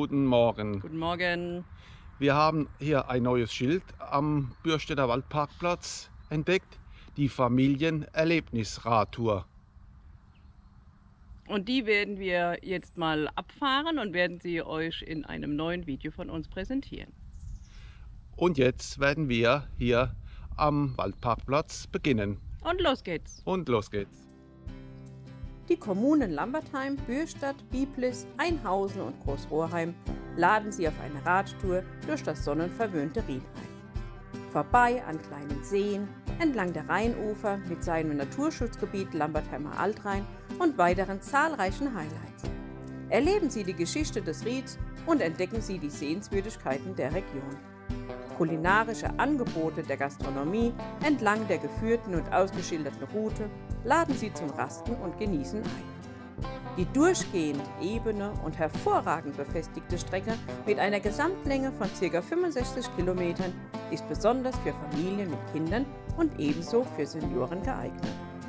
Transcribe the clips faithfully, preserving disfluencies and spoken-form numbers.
Guten Morgen. Guten Morgen. Wir haben hier ein neues Schild am Bürstedter Waldparkplatz entdeckt, die Familienerlebnisradtour. Und die werden wir jetzt mal abfahren und werden sie euch in einem neuen Video von uns präsentieren. Und jetzt werden wir hier am Waldparkplatz beginnen. Und los geht's. Und los geht's. Die Kommunen Lambertheim, Bürstadt, Biblis, Einhausen und Großrohrheim laden Sie auf eine Radtour durch das sonnenverwöhnte Riedheim. Vorbei an kleinen Seen, entlang der Rheinufer mit seinem Naturschutzgebiet Lambertheimer Altrhein und weiteren zahlreichen Highlights. Erleben Sie die Geschichte des Rieds und entdecken Sie die Sehenswürdigkeiten der Region. Kulinarische Angebote der Gastronomie entlang der geführten und ausgeschilderten Route laden Sie zum Rasten und Genießen ein. Die durchgehend ebene und hervorragend befestigte Strecke mit einer Gesamtlänge von ca. fünfundsechzig Kilometern ist besonders für Familien mit Kindern und ebenso für Senioren geeignet.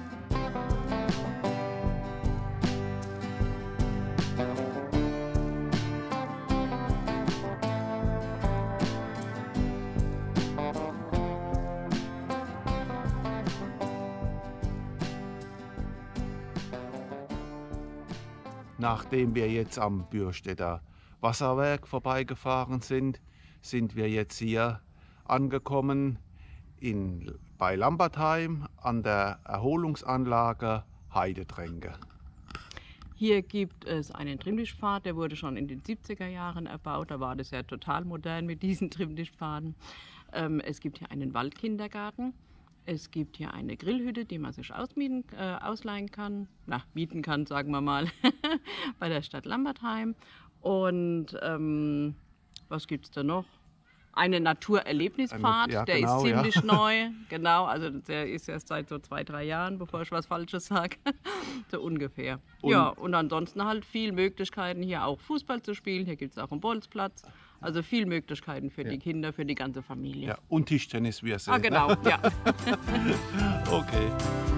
Nachdem wir jetzt am Bürstedter Wasserwerk vorbeigefahren sind, sind wir jetzt hier angekommen in, bei Lambertheim an der Erholungsanlage Heidetränke. Hier gibt es einen Trimmlichtpfad, der wurde schon in den siebziger Jahren erbaut. Da war das ja total modern mit diesen Trimmlichtpfaden. Ähm, es gibt hier einen Waldkindergarten. Es gibt hier eine Grillhütte, die man sich ausmieten, äh, ausleihen kann, na, mieten kann, sagen wir mal, bei der Stadt Lambertheim. Und ähm, was gibt es da noch? Einen Naturerlebnispfad, Eine, ja, der genau, ist ziemlich ja. neu. Genau, also der ist erst seit so zwei, drei Jahren, bevor ich was Falsches sage, so ungefähr. Und ja, und ansonsten halt viel Möglichkeiten, hier auch Fußball zu spielen. Hier gibt es auch einen Bolzplatz. Also viel Möglichkeiten für ja. die Kinder, für die ganze Familie. Ja, und Tischtennis, wie ihr seht. Ah, genau, ne? ja. Okay.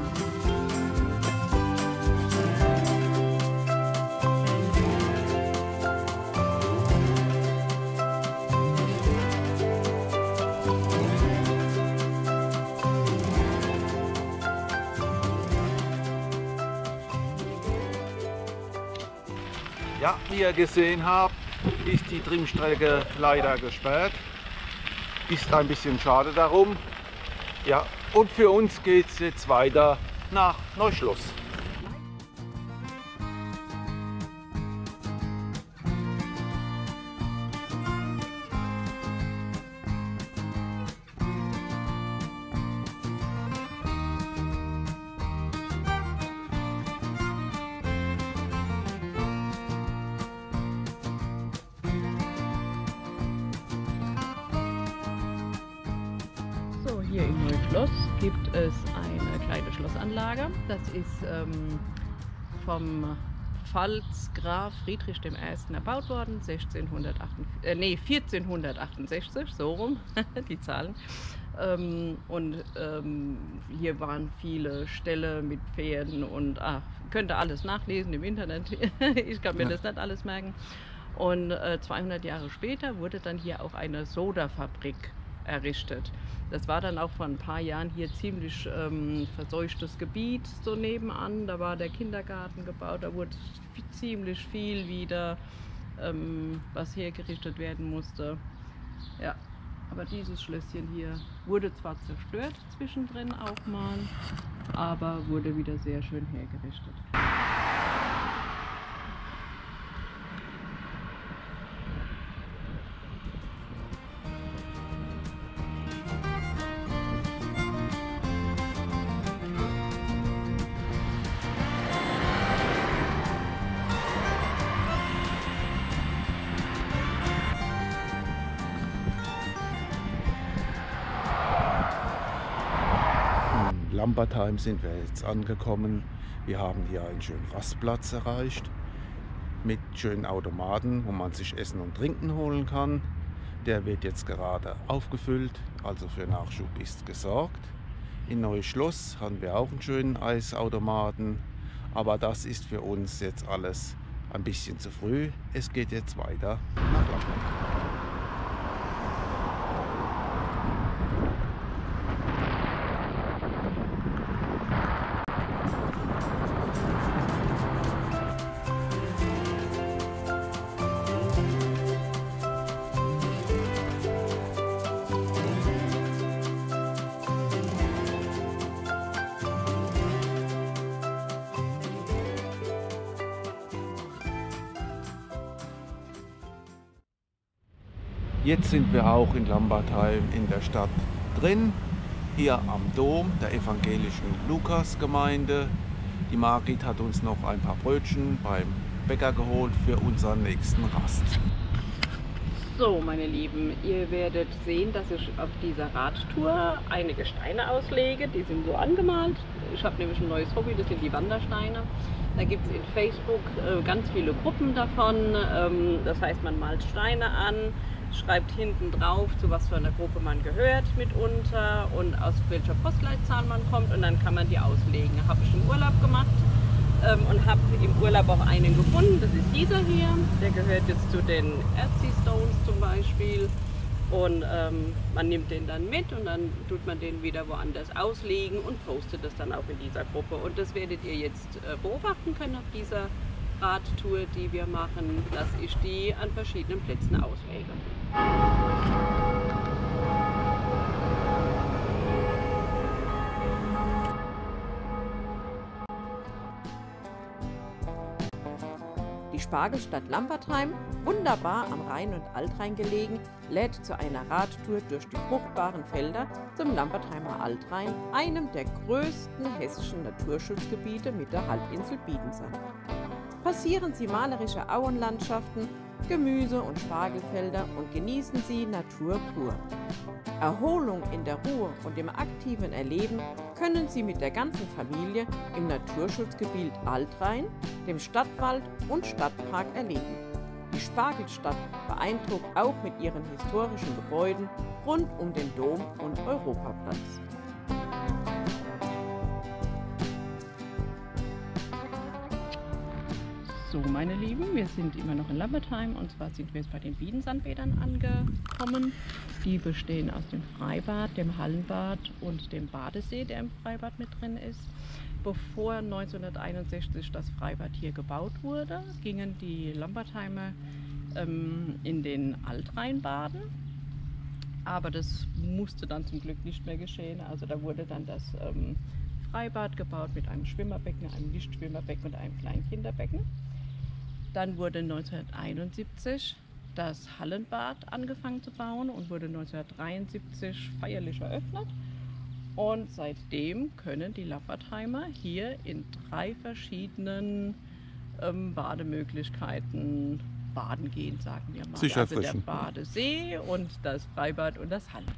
Ja, wie ihr gesehen habt, ist die Trimmstrecke leider gesperrt. Ist ein bisschen schade darum. Ja, und für uns geht es jetzt weiter nach Neuschloss. Hier im Neuschloss gibt es eine kleine Schlossanlage. Das ist ähm, vom Pfalzgraf Friedrich der Erste erbaut worden, sechzehnhundertachtundvierzig, äh, nee, vierzehnhundertachtundsechzig, so rum, die Zahlen. Ähm, und ähm, hier waren viele Ställe mit Pferden und ah, könnt ihr alles nachlesen im Internet. Ich kann mir das nicht alles merken. Und äh, zweihundert Jahre später wurde dann hier auch eine Sodafabrik errichtet. Das war dann auch vor ein paar Jahren hier ziemlich ähm, verseuchtes Gebiet so nebenan. Da war der Kindergarten gebaut, da wurde ziemlich viel wieder, ähm, was hergerichtet werden musste. Ja, aber dieses Schlösschen hier wurde zwar zerstört zwischendrin auch mal, aber wurde wieder sehr schön hergerichtet. Lambertheim sind wir jetzt angekommen. Wir haben hier einen schönen Rastplatz erreicht mit schönen Automaten, wo man sich Essen und Trinken holen kann. Der wird jetzt gerade aufgefüllt, also für Nachschub ist gesorgt. In Neuschloss haben wir auch einen schönen Eisautomaten, aber das ist für uns jetzt alles ein bisschen zu früh. Es geht jetzt weiter nach Lambertheim. Jetzt sind wir auch in Lambertheim in der Stadt drin, hier am Dom der evangelischen Lukasgemeinde. Die Margit hat uns noch ein paar Brötchen beim Bäcker geholt für unseren nächsten Rast. So, meine Lieben, ihr werdet sehen, dass ich auf dieser Radtour einige Steine auslege. Die sind so angemalt. Ich habe nämlich ein neues Hobby, das sind die Wandersteine. Da gibt es in Facebook äh, ganz viele Gruppen davon. Ähm, das heißt, man malt Steine an, schreibt hinten drauf, zu was für einer Gruppe man gehört mitunter und aus welcher Postleitzahl man kommt, und dann kann man die auslegen. Habe ich im Urlaub gemacht ähm, und habe im Urlaub auch einen gefunden. Das ist dieser hier, der gehört jetzt zu den Earthy Stones zum Beispiel, und ähm, man nimmt den dann mit und dann tut man den wieder woanders auslegen und postet das dann auch in dieser Gruppe, und das werdet ihr jetzt äh, beobachten können auf dieser Radtour, die wir machen, dass ich die an verschiedenen Plätzen auslege. Die Spargelstadt Lambertheim, wunderbar am Rhein und Altrhein gelegen, lädt zu einer Radtour durch die fruchtbaren Felder zum Lambertheimer Altrhein, einem der größten hessischen Naturschutzgebiete mit der Halbinsel Biedensand. Passieren Sie malerische Auenlandschaften, Gemüse- und Spargelfelder und genießen Sie Natur pur. Erholung in der Ruhe und im aktiven Erleben können Sie mit der ganzen Familie im Naturschutzgebiet Altrhein, dem Stadtwald und Stadtpark erleben. Die Spargelstadt beeindruckt auch mit ihren historischen Gebäuden rund um den Dom und Europaplatz. So, meine Lieben, wir sind immer noch in Lambertheim, und zwar sind wir jetzt bei den Biedensandbädern angekommen. Die bestehen aus dem Freibad, dem Hallenbad und dem Badesee, der im Freibad mit drin ist. Bevor neunzehnhunderteinundsechzig das Freibad hier gebaut wurde, gingen die Lambertheimer ähm, in den Altrhein baden. Aber das musste dann zum Glück nicht mehr geschehen. Also da wurde dann das ähm, Freibad gebaut mit einem Schwimmerbecken, einem Nichtschwimmerbecken und einem kleinen Kinderbecken. Dann wurde neunzehnhunderteinundsiebzig das Hallenbad angefangen zu bauen und wurde neunzehnhundertdreiundsiebzig feierlich eröffnet. Und seitdem können die Lambertheimer hier in drei verschiedenen ähm, Bademöglichkeiten baden gehen, sagen wir mal. Sicher also frischen. Der Badesee und das Freibad und das Hallenbad.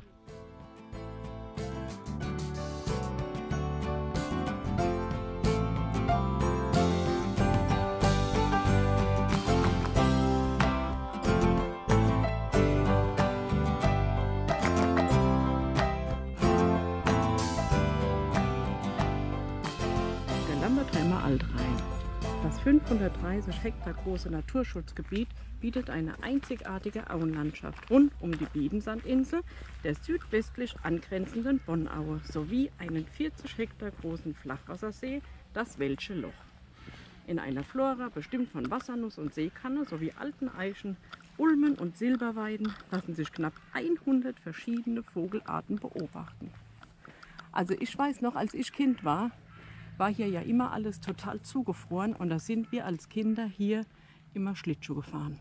Lambertheimer Altrhein. Das fünfhundertdreißig Hektar große Naturschutzgebiet bietet eine einzigartige Auenlandschaft rund um die Biedensandinsel, der südwestlich angrenzenden Bonnaue, sowie einen vierzig Hektar großen Flachwassersee, das Welsche Loch. In einer Flora, bestimmt von Wassernuss und Seekanne sowie alten Eichen, Ulmen und Silberweiden, lassen sich knapp hundert verschiedene Vogelarten beobachten. Also ich weiß noch, als ich Kind war, war hier ja immer alles total zugefroren, und da sind wir als Kinder hier immer Schlittschuh gefahren.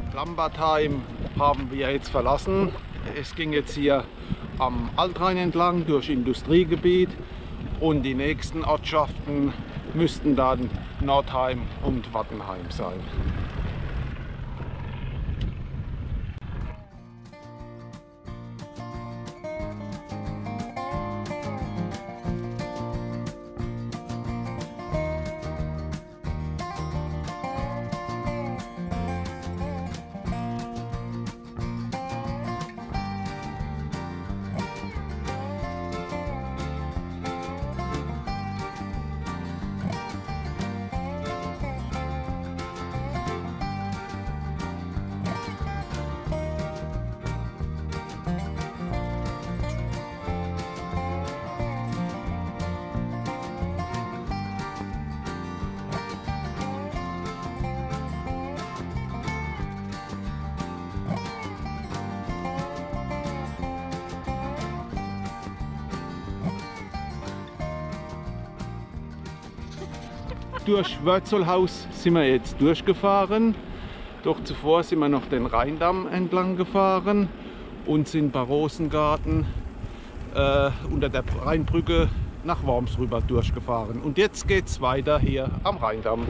Lambertheim haben wir jetzt verlassen. Es ging jetzt hier am Altrhein entlang durch Industriegebiet und die nächsten Ortschaften müssten dann Nordheim und Wattenheim sein. Durch Wörzelhaus sind wir jetzt durchgefahren, doch zuvor sind wir noch den Rheindamm entlang gefahren und sind bei Rosengarten äh, unter der Rheinbrücke nach Worms rüber durchgefahren. Und jetzt geht es weiter hier am Rheindamm.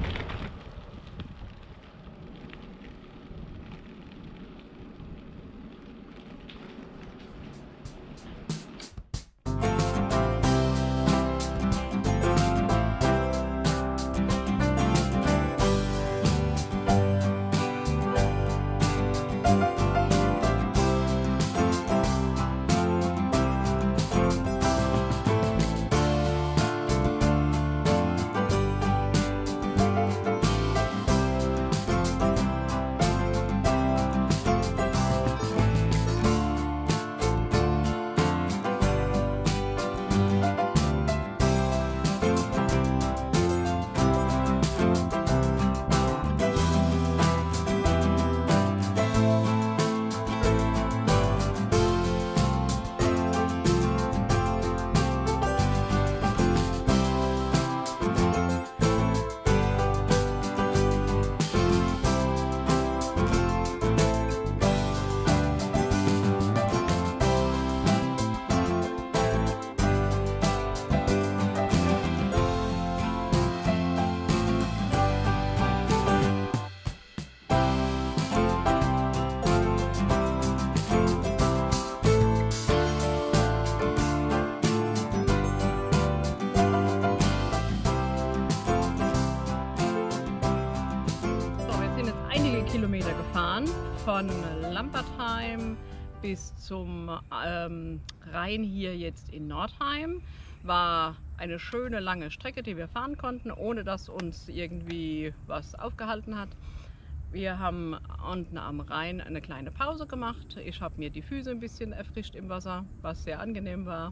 Kilometer gefahren, von Lambertheim bis zum ähm, Rhein hier jetzt in Nordheim. War eine schöne lange Strecke, die wir fahren konnten, ohne dass uns irgendwie was aufgehalten hat. Wir haben unten am Rhein eine kleine Pause gemacht. Ich habe mir die Füße ein bisschen erfrischt im Wasser, was sehr angenehm war.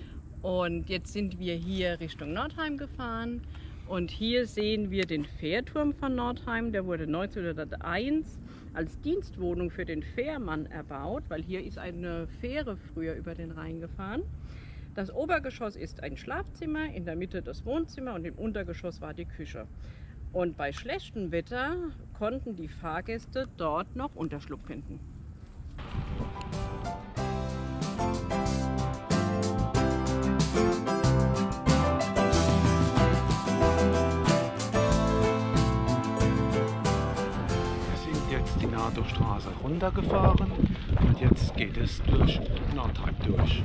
Und jetzt sind wir hier Richtung Nordheim gefahren. Und hier sehen wir den Fährturm von Nordheim. Der wurde neunzehnhunderteins als Dienstwohnung für den Fährmann erbaut, weil hier ist eine Fähre früher über den Rhein gefahren. Das Obergeschoss ist ein Schlafzimmer, in der Mitte das Wohnzimmer und im Untergeschoss war die Küche. Und bei schlechtem Wetter konnten die Fahrgäste dort noch Unterschlupf finden. Die Nadostraße runtergefahren und jetzt geht es durch Nordheim durch.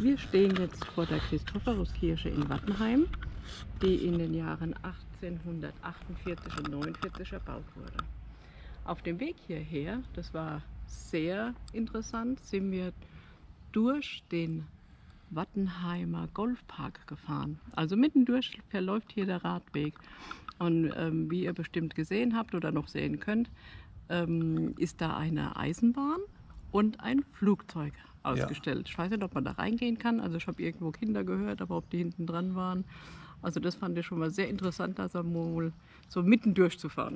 Wir stehen jetzt vor der Christophoruskirche in Wattenheim, die in den Jahren achtzehnhundertachtundvierzig und neunundvierzig erbaut wurde. Auf dem Weg hierher, das war sehr interessant, sind wir durch den Wattenheimer Golfpark gefahren. Also mittendurch verläuft hier der Radweg. Und ähm, wie ihr bestimmt gesehen habt oder noch sehen könnt, ähm, ist da eine Eisenbahn und ein Flugzeug ausgestellt. Ja. Ich weiß nicht, ob man da reingehen kann. Also ich habe irgendwo Kinder gehört, aber ob die hinten dran waren. Also das fand ich schon mal sehr interessant, da so mal so mitten durchzufahren.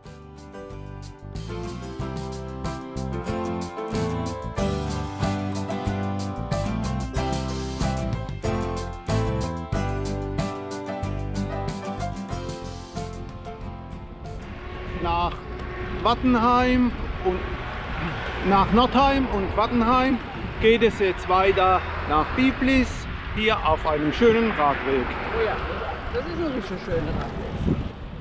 Nach Wattenheim und nach Nordheim und Wattenheim geht es jetzt weiter nach Biblis, hier auf einem schönen Radweg. Oh ja, das ist ein richtig schöner Radweg.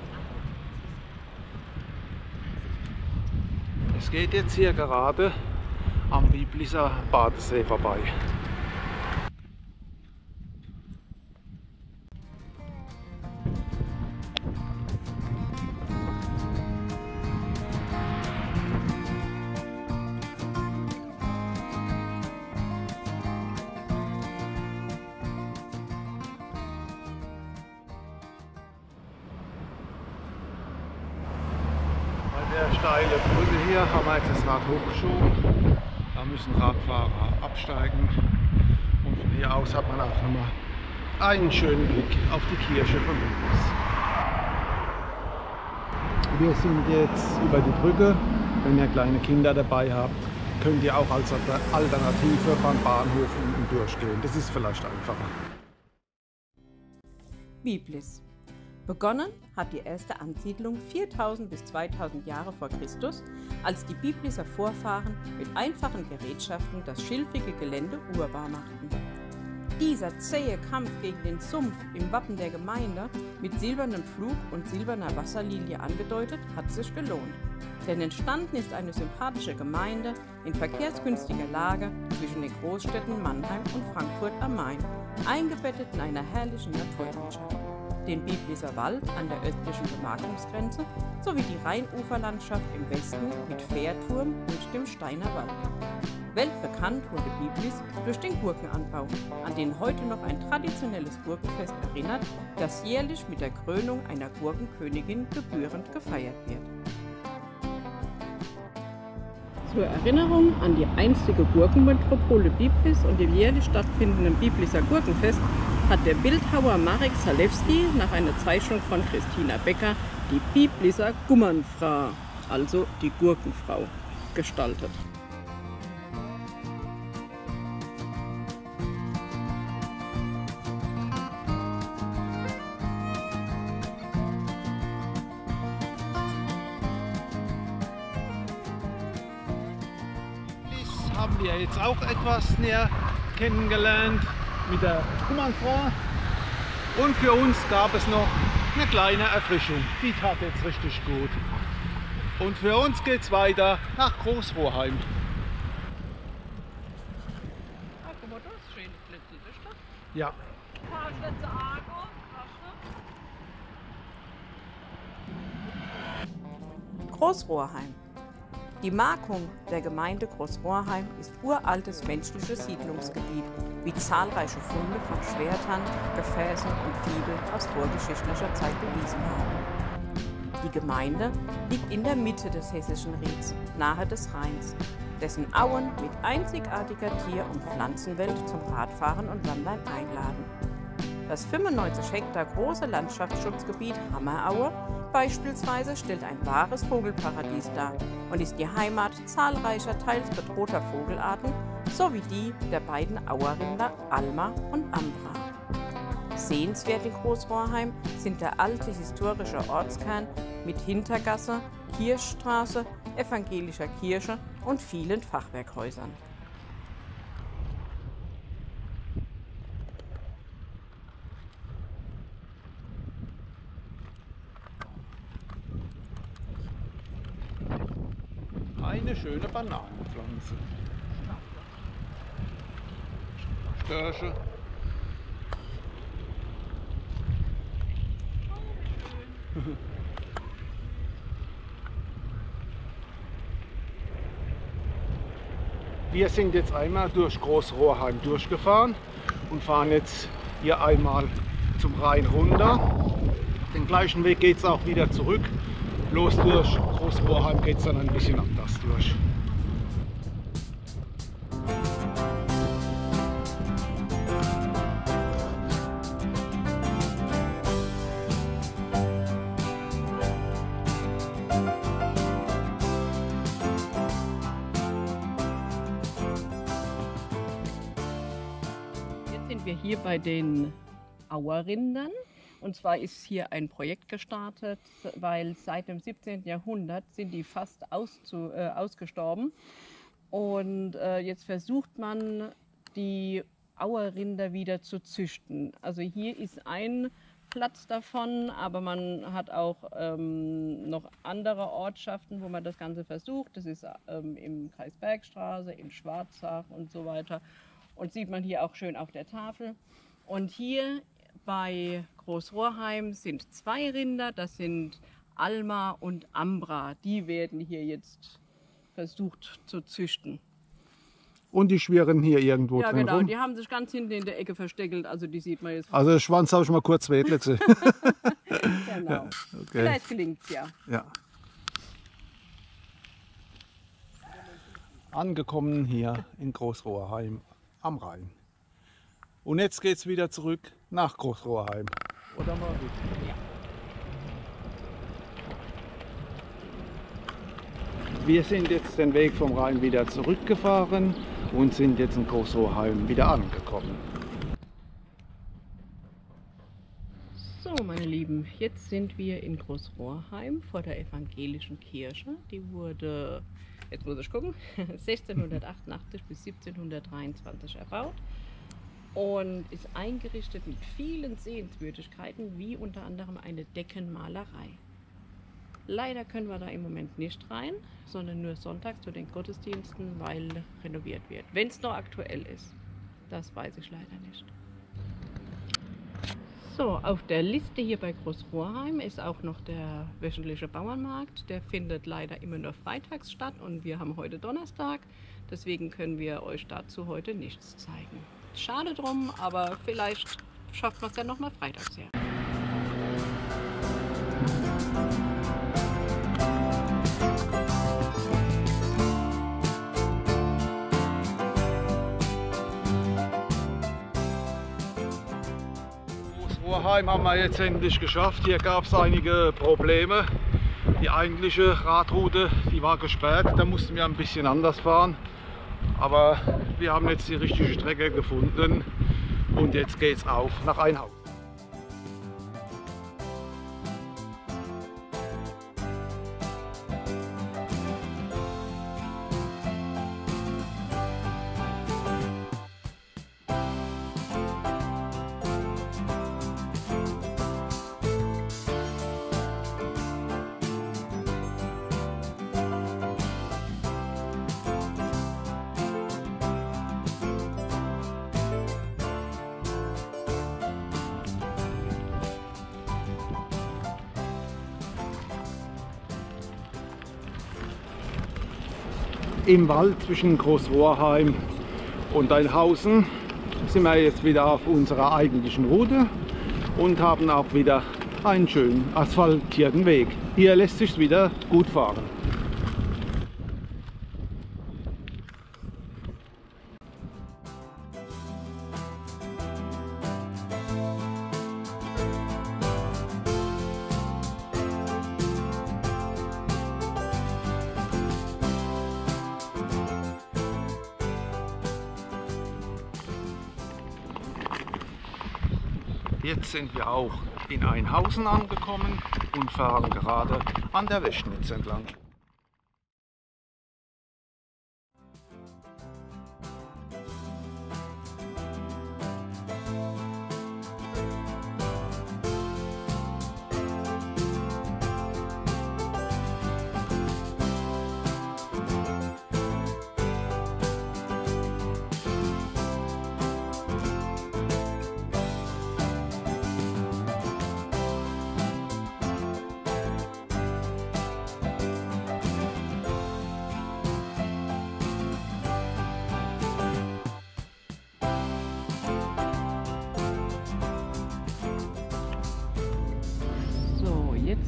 Es geht jetzt hier gerade am Bibliser Badesee vorbei. Der steile Brücke hier haben wir jetzt das Rad hochgeschoben. Da müssen Radfahrer absteigen. Und von hier aus hat man auch nochmal einen schönen Blick auf die Kirche von Biblis. Wir sind jetzt über die Brücke. Wenn ihr kleine Kinder dabei habt, könnt ihr auch als Alternative beim Bahnhof unten durchgehen. Das ist vielleicht einfacher. Biblis. Begonnen hat die erste Ansiedlung viertausend bis zweitausend Jahre vor Christus, als die Bibliser Vorfahren mit einfachen Gerätschaften das schilfige Gelände urbar machten. Dieser zähe Kampf gegen den Sumpf im Wappen der Gemeinde, mit silbernem Pflug und silberner Wasserlilie angedeutet, hat sich gelohnt. Denn entstanden ist eine sympathische Gemeinde in verkehrsgünstiger Lage zwischen den Großstädten Mannheim und Frankfurt am Main, eingebettet in einer herrlichen Naturlandschaft. Den Bibliser Wald an der östlichen Gemarkungsgrenze sowie die Rheinuferlandschaft im Westen mit Fährturm und dem Steiner Wald. Weltbekannt wurde Biblis durch den Gurkenanbau, an den heute noch ein traditionelles Gurkenfest erinnert, das jährlich mit der Krönung einer Gurkenkönigin gebührend gefeiert wird. Zur Erinnerung an die einstige Gurkenmetropole Biblis und dem jährlich stattfindenden Bibliser Gurkenfest hat der Bildhauer Marek Zalewski nach einer Zeichnung von Christina Becker die Bibliser Gummernfra, also die Gurkenfrau, gestaltet. Das haben wir jetzt auch etwas näher kennengelernt mit der Gummernfrau. Und für uns gab es noch eine kleine Erfrischung. Die tat jetzt richtig gut. Und für uns geht es weiter nach Großrohrheim. Ah, guck mal, das ist schön, die Stadt. Ja. Großrohrheim. Die Markung der Gemeinde Großrohrheim ist uraltes menschliches Siedlungsgebiet, wie zahlreiche Funde von Schwertern, Gefäßen und Fibeln aus vorgeschichtlicher Zeit bewiesen haben. Die Gemeinde liegt in der Mitte des Hessischen Rieds, nahe des Rheins, dessen Auen mit einzigartiger Tier- und Pflanzenwelt zum Radfahren und Wandern einladen. Das fünfundneunzig Hektar große Landschaftsschutzgebiet Hammeraue beispielsweise stellt ein wahres Vogelparadies dar und ist die Heimat zahlreicher teils bedrohter Vogelarten sowie die der beiden Auerrinder Alma und Ambra. Sehenswert in Großrohrheim sind der alte historische Ortskern mit Hintergasse, Kirchstraße, evangelischer Kirche und vielen Fachwerkhäusern. Eine schöne Bananenpflanze. Kirche. Wir sind jetzt einmal durch Großrohrheim durchgefahren und fahren jetzt hier einmal zum Rhein runter. Den gleichen Weg geht es auch wieder zurück. Bloß durch Großrohrheim geht es dann ein bisschen anders durch. Wir hier bei den Auerrindern. Und zwar ist hier ein Projekt gestartet, weil seit dem siebzehnten Jahrhundert sind die fast auszu, äh, ausgestorben. Und äh, jetzt versucht man, die Auerrinder wieder zu züchten. Also hier ist ein Platz davon, aber man hat auch ähm, noch andere Ortschaften, wo man das Ganze versucht. Das ist ähm, im Kreis Bergstraße, in Schwarzach und so weiter. Und sieht man hier auch schön auf der Tafel. Und hier bei Großrohrheim sind zwei Rinder, das sind Alma und Ambra. Die werden hier jetzt versucht zu züchten. Und die schwirren hier irgendwo ja, drin genau, rum? Die haben sich ganz hinten in der Ecke versteckelt, also die sieht man jetzt. Also den Schwanz habe ich mal kurz wedelt gesehen. Genau. Ja, okay. Vielleicht gelingt es ja. Ja. Angekommen hier in Großrohrheim am Rhein. Und jetzt geht es wieder zurück nach Großrohrheim. Oder mal gut? Ja. Wir sind jetzt den Weg vom Rhein wieder zurückgefahren und sind jetzt in Großrohrheim wieder angekommen. So, meine Lieben, jetzt sind wir in Großrohrheim vor der evangelischen Kirche. Die wurde, jetzt muss ich gucken, sechzehnhundertachtundachtzig bis siebzehnhundertdreiundzwanzig erbaut und ist eingerichtet mit vielen Sehenswürdigkeiten, wie unter anderem eine Deckenmalerei. Leider können wir da im Moment nicht rein, sondern nur sonntags zu den Gottesdiensten, weil renoviert wird. Wenn es noch aktuell ist, das weiß ich leider nicht. So, auf der Liste hier bei Großrohrheim ist auch noch der wöchentliche Bauernmarkt. Der findet leider immer nur freitags statt und wir haben heute Donnerstag. Deswegen können wir euch dazu heute nichts zeigen. Schade drum, aber vielleicht schafft man es ja noch mal freitags her. Großrohrheim haben wir jetzt endlich geschafft. Hier gab es einige Probleme. Die eigentliche Radroute, die war gesperrt, da mussten wir ein bisschen anders fahren. Aber wir haben jetzt die richtige Strecke gefunden und jetzt geht es auf nach Einhausen. Im Wald zwischen Großrohrheim und Einhausen sind wir jetzt wieder auf unserer eigentlichen Route und haben auch wieder einen schönen asphaltierten Weg. Hier lässt sich wieder gut fahren. Jetzt sind wir auch in Einhausen angekommen und fahren gerade an der Weschnitz entlang.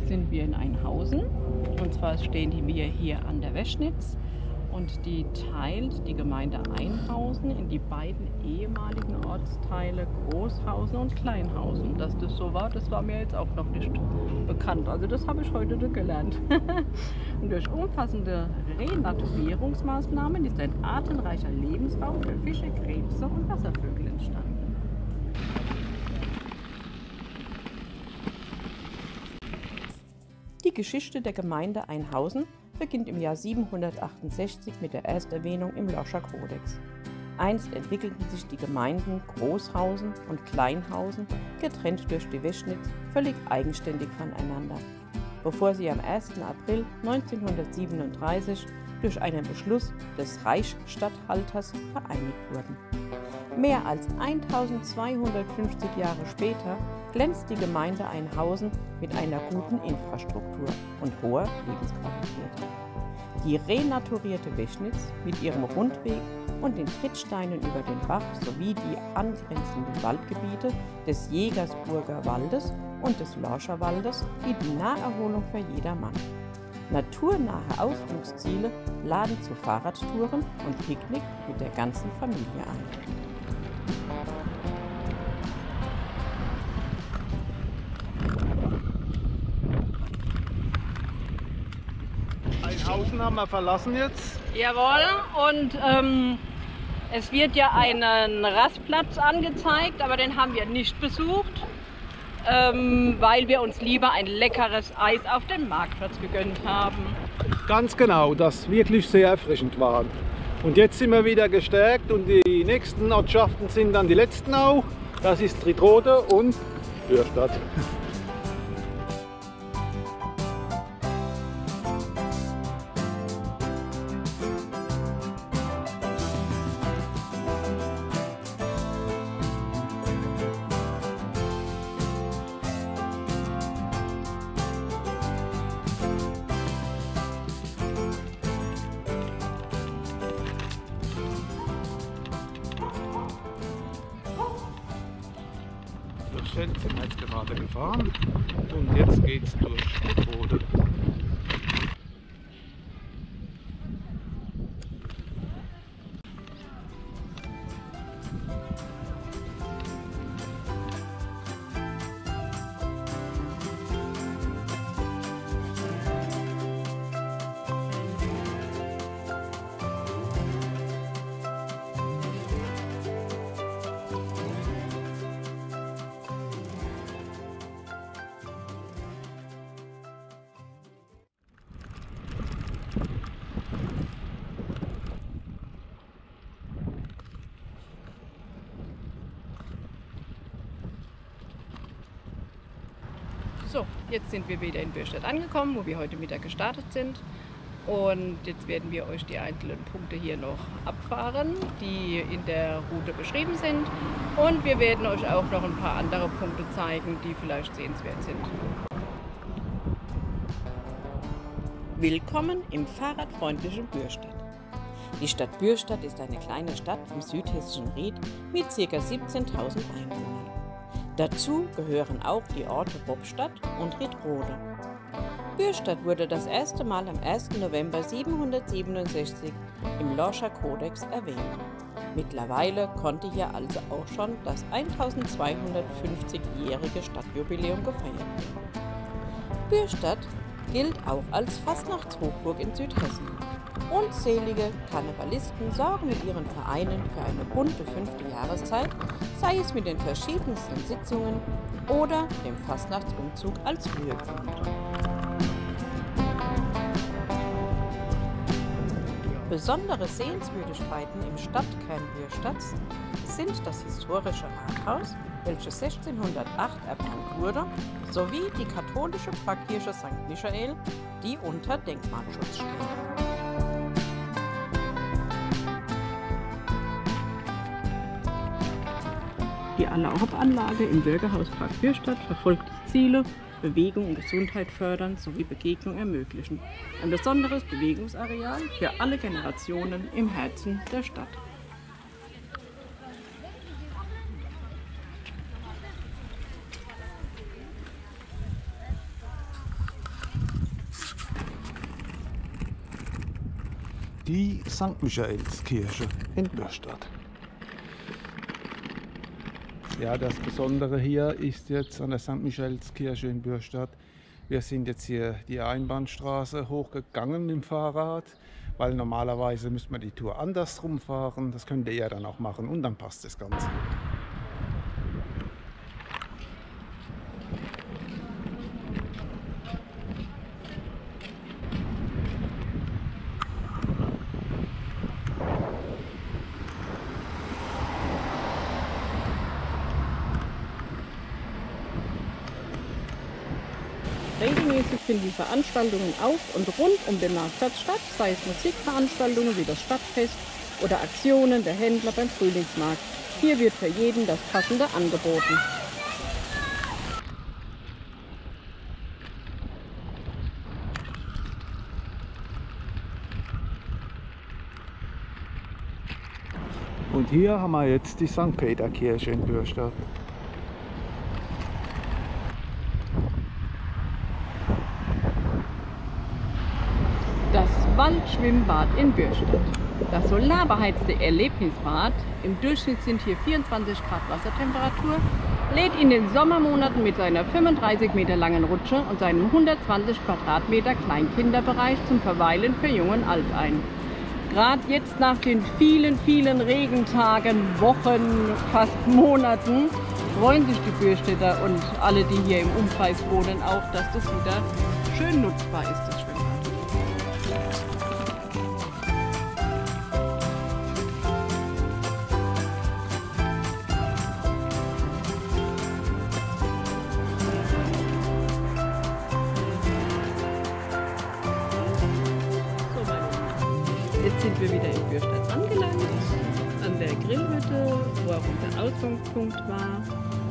sind wir in Einhausen. Und zwar stehen wir hier an der Weschnitz. Und die teilt die Gemeinde Einhausen in die beiden ehemaligen Ortsteile Großhausen und Kleinhausen. Dass das so war, das war mir jetzt auch noch nicht bekannt. Also das habe ich heute gelernt. Und durch umfassende Renaturierungsmaßnahmen ist ein artenreicher Lebensraum für Fische, Krebse und Wasservögel entstanden. Die Geschichte der Gemeinde Einhausen beginnt im Jahr siebenhundertachtundsechzig mit der Ersterwähnung im Loscher Kodex. Einst entwickelten sich die Gemeinden Großhausen und Kleinhausen, getrennt durch die Weschnitz, völlig eigenständig voneinander, bevor sie am ersten April neunzehnhundertsiebenunddreißig durch einen Beschluss des Reichsstatthalters vereinigt wurden. Mehr als eintausendzweihundertfünfzig Jahre später glänzt die Gemeinde Einhausen mit einer guten Infrastruktur und hoher Lebensqualität. Die renaturierte Weschnitz mit ihrem Rundweg und den Trittsteinen über den Bach sowie die angrenzenden Waldgebiete des Jägersburger Waldes und des Lorscher Waldes bieten Naherholung für jedermann. Naturnahe Ausflugsziele laden zu Fahrradtouren und Picknick mit der ganzen Familie ein. Einhausen haben wir verlassen jetzt. Jawohl, und ähm, es wird ja einen Rastplatz angezeigt, aber den haben wir nicht besucht, ähm, weil wir uns lieber ein leckeres Eis auf dem Marktplatz gegönnt haben. Ganz genau, das wirklich sehr erfrischend war. Und jetzt sind wir wieder gestärkt und die nächsten Ortschaften sind dann die letzten auch. Das ist Trietrode und Bürstadt. Durch Feld sind wir jetzt gerade gefahren und jetzt geht es durch Trietrode. So, jetzt sind wir wieder in Bürstadt angekommen, wo wir heute Mittag gestartet sind. Und jetzt werden wir euch die einzelnen Punkte hier noch abfahren, die in der Route beschrieben sind. Und wir werden euch auch noch ein paar andere Punkte zeigen, die vielleicht sehenswert sind. Willkommen im fahrradfreundlichen Bürstadt. Die Stadt Bürstadt ist eine kleine Stadt im südhessischen Ried mit ca. siebzehntausend Einwohnern. Dazu gehören auch die Orte Bobstadt und Riedrode. Bürstadt wurde das erste Mal am ersten November siebenhundertsiebenundsechzig im Lorscher Kodex erwähnt. Mittlerweile konnte hier also auch schon das eintausendzweihundertfünfzigjährige Stadtjubiläum gefeiert werden. Bürstadt gilt auch als Fastnachtshochburg in Südhessen. Unzählige Karnevalisten sorgen mit ihren Vereinen für eine bunte fünfte Jahreszeit, sei es mit den verschiedensten Sitzungen oder dem Fastnachtsumzug als Höhepunkt. Besondere Sehenswürdigkeiten im Stadtkern Bürstadts sind das historische Rathaus, welches sechzehnhundertacht erbaut wurde, sowie die katholische Pfarrkirche Sankt Michael, die unter Denkmalschutz steht. Die Allerhop-Anlage im Bürgerhauspark Bürstadt verfolgt die Ziele, Bewegung und Gesundheit fördern sowie Begegnung ermöglichen. Ein besonderes Bewegungsareal für alle Generationen im Herzen der Stadt. die Sankt Michaelskirche in Bürstadt. Ja, das Besondere hier ist jetzt an der Sankt Michaelskirche in Bürstadt, wir sind jetzt hier die Einbahnstraße hochgegangen mit dem Fahrrad, weil normalerweise müsste man die Tour andersrum fahren. Das könnt ihr ja dann auch machen und dann passt das Ganze. Regelmäßig finden Veranstaltungen auf und rund um den Marktplatz statt, sei es Musikveranstaltungen wie das Stadtfest oder Aktionen der Händler beim Frühlingsmarkt. Hier wird für jeden das Passende angeboten. Und hier haben wir jetzt die Sankt Peter-Kirche in Bürstadt. Das Waldschwimmbad in Bürstadt. Das solarbeheizte Erlebnisbad, im Durchschnitt sind hier vierundzwanzig Grad Wassertemperatur, lädt in den Sommermonaten mit seiner fünfunddreißig Meter langen Rutsche und seinem hundertzwanzig Quadratmeter Kleinkinderbereich zum Verweilen für Jung und Alt ein. Gerade jetzt nach den vielen, vielen Regentagen, Wochen, fast Monaten freuen sich die Bürstädter und alle, die hier im Umkreis wohnen, auch, dass das wieder schön nutzbar ist, das Schwimmbad. Jetzt sind wir wieder in Bürstadt angelangt, an der Grillhütte, wo auch unser Ausgangspunkt war.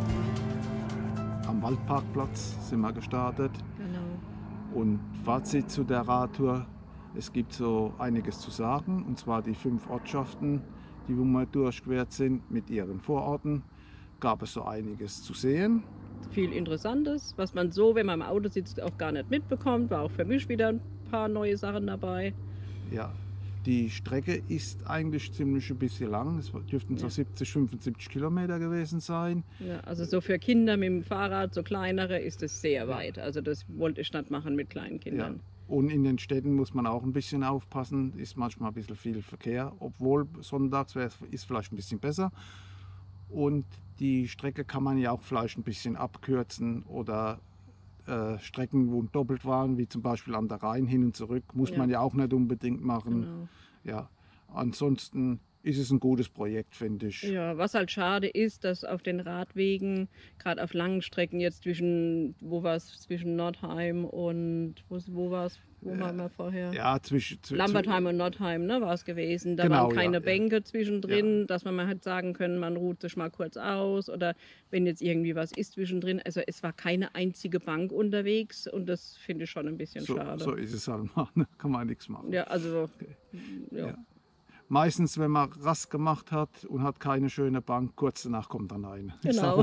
Am Waldparkplatz sind wir gestartet. Genau. Und Fazit zu der Radtour, es gibt so einiges zu sagen, und zwar die fünf Ortschaften, die wir durchquert sind mit ihren Vororten, gab es so einiges zu sehen. Viel Interessantes, was man so, wenn man im Auto sitzt, auch gar nicht mitbekommt. War auch für mich wieder ein paar neue Sachen dabei. Ja. Die Strecke ist eigentlich ziemlich ein bisschen lang. Es dürften so ja. siebzig, fünfundsiebzig Kilometer gewesen sein. Ja, also so für Kinder mit dem Fahrrad, so kleinere, ist es sehr weit. Also das wollte ich nicht machen mit kleinen Kindern. Ja. Und in den Städten muss man auch ein bisschen aufpassen. Ist manchmal ein bisschen viel Verkehr, obwohl sonntags ist vielleicht ein bisschen besser. Und die Strecke kann man ja auch vielleicht ein bisschen abkürzen oder äh, Strecken, wo doppelt waren, wie zum Beispiel an der Rhein hin und zurück, muss ja. man ja auch nicht unbedingt machen. Genau. Ja, ansonsten ist es ein gutes Projekt, finde ich. Ja, was halt schade ist, dass auf den Radwegen, gerade auf langen Strecken jetzt zwischen, wo war es, zwischen Nordheim und, wo, wo war es, wo ja, waren wir vorher? Ja, zwischen... Zw Lambertheim und Nordheim, ne, war es gewesen. Da genau, waren keine ja, Bänke ja. zwischendrin, ja. dass man mal halt sagen können, man ruht sich mal kurz aus oder wenn jetzt irgendwie was ist zwischendrin. Also es war keine einzige Bank unterwegs und das finde ich schon ein bisschen so, schade. So ist es halt mal, ne? Kann man nichts machen. Ja, also... Okay. Ja. Ja. Meistens, wenn man Rast gemacht hat und hat keine schöne Bank, kurz danach kommt dann eine. Genau.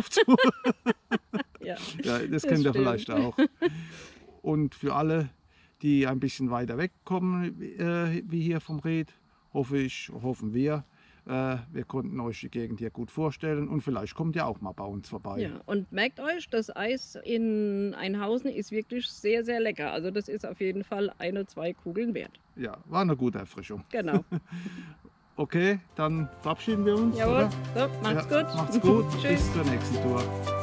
ja, ja, das, das kennt stimmt. ihr vielleicht auch. Und für alle, die ein bisschen weiter wegkommen, äh, wie hier vom Ried, hoffe ich, hoffen wir, äh, wir konnten euch die Gegend hier gut vorstellen und vielleicht kommt ihr auch mal bei uns vorbei. Ja, und merkt euch, das Eis in Einhausen ist wirklich sehr, sehr lecker. Also das ist auf jeden Fall eine, zwei Kugeln wert. Ja, war eine gute Erfrischung. Genau. Okay, dann verabschieden wir uns. Jawohl, oder? so, macht's ja, gut. Macht's gut, bis zur nächsten Tour.